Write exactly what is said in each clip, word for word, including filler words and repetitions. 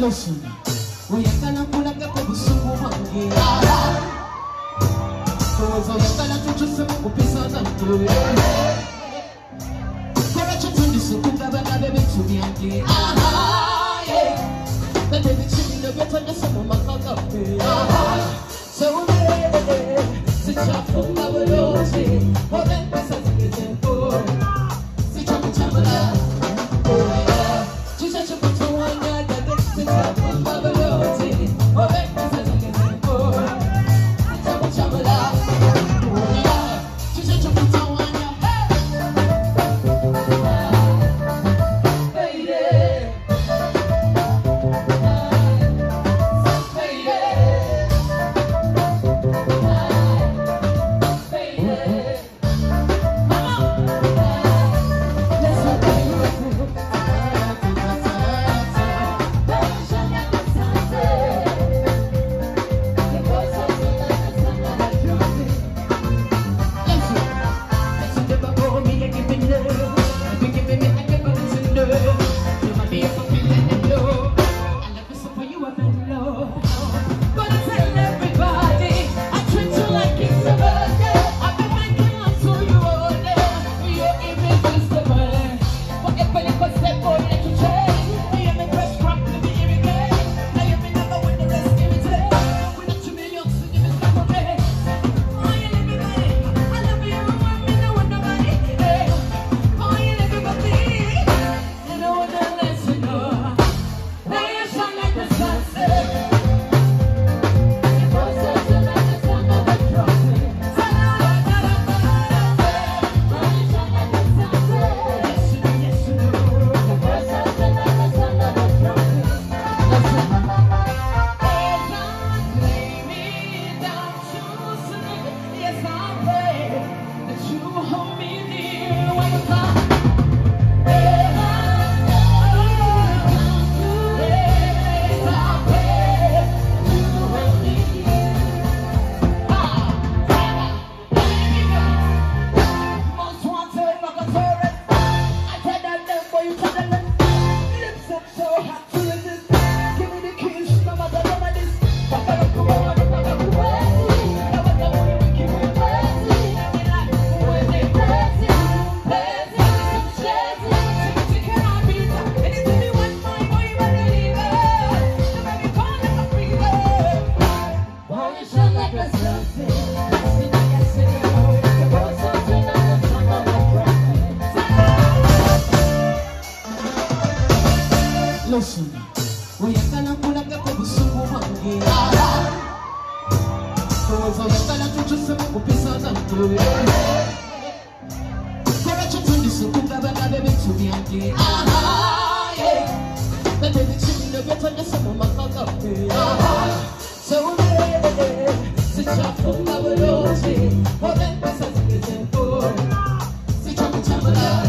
Listen, we are gonna pull up the Kobusuku Monkey. So, we're gonna do just some pieces of the Courage to this, who got a baby to me. Ah, yeah. The baby to me, the better the summer, my cock. So, sit up for my rosy. What then, Miss Getting poor. Sit up with Chamberlain. Listen, we are gonna pull up the Kobusuku Monkey. So, we're gonna do just some pieces of the Courage to this, who got a baby to me. Ah, yeah. The baby to me, the better the summer, my cock. So, sit up for my rosy. What then, Miss Getting poor. Sit up with Chamberlain.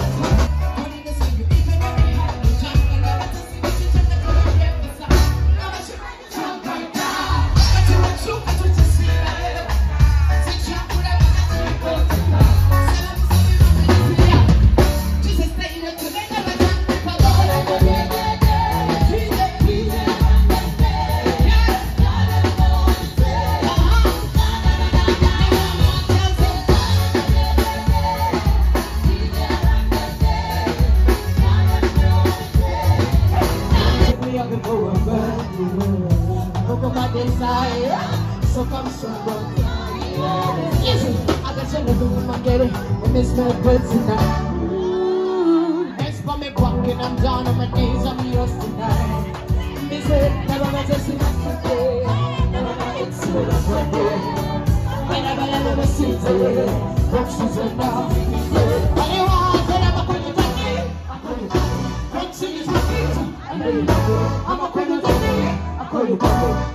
So come strong. Listen, I got you looking my get it. I miss my good tonight. Next for me walking, I'm down on my knees, I'm yours tonight. Miss it, never met us in my day. Never met it, so that's what day. Whenever I never see it, don't she's a now. When you want, then I'm a queen of the day. I'm a queen of the day. Don't see you, I know you love it. I'm a queen of the day. I call you back.